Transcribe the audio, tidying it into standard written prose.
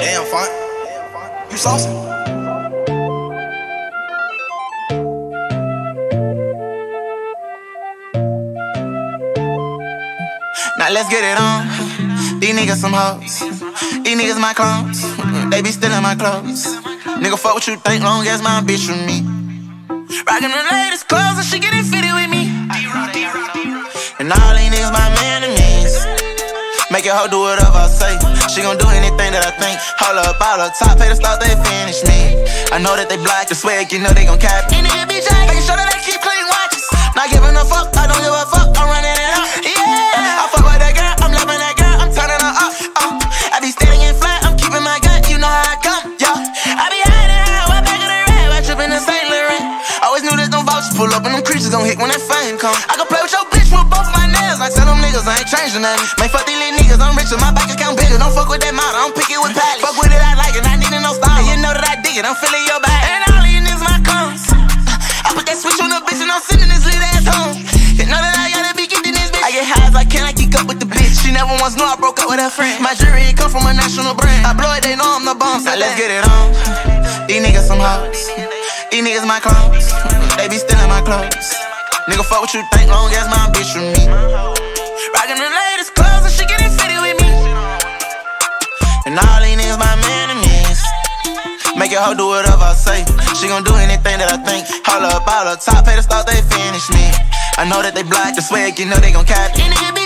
Damn, fine. You saucy. Now let's get it on. These niggas some hoes. These niggas my clones. They be stealing my clothes. Nigga, fuck what you think, long as my bitch with me. Rockin' the latest clothes and she getting fitted with me. And all these niggas my enemies. Make your hoe do whatever I say. She gon' do anything that I think. Hold up, all up top, pay the start, they finish me. I know that they black, the swag, you know they gon' cap. Any nigga bitch, making sure that they keep clean watches. Not giving a fuck, I don't give a fuck, I'm running it up. Yeah, I fuck with that girl, I'm loving that girl, I'm turning her up. I be standing in flat, I'm keeping my gun, you know how I come, yeah. I be hiding high, way back of the red, I trippin' in St. Laurent. Always knew there's no vouchers, pull up and them creatures gon' hit when that fame come. I can play with your bitch with both of my nails, I tell them niggas I ain't changing nothing. Man, fuck these little niggas, I'm richer, my bank account bigger. Don't fuck with that model, I don't pick it with pallets. Fuck with it, I like it, I need it, no style. You know that I dig it, I'm feeling your bag. And all of you niggas my clones. I put that switch on the bitch and I'm sending this little ass home. You know that I gotta be getting this bitch. I get high as I can, I keep up with the bitch. She never once knew I broke up with her friend. My jury come from a national brand. I blow it, they know I'm the bomb. Now let's get it on. These niggas some hoes. These niggas my clones. They be stealing my clothes. Nigga, fuck what you think, long as my bitch with me. Rockin' the latest clothes and she getting fitted with me. And all these niggas my enemies. Make your hoe do whatever I say. She gon' do anything that I think. Hold up, all up top, pay the start, they finish me. I know that they black, the swag, you know they gon' cap.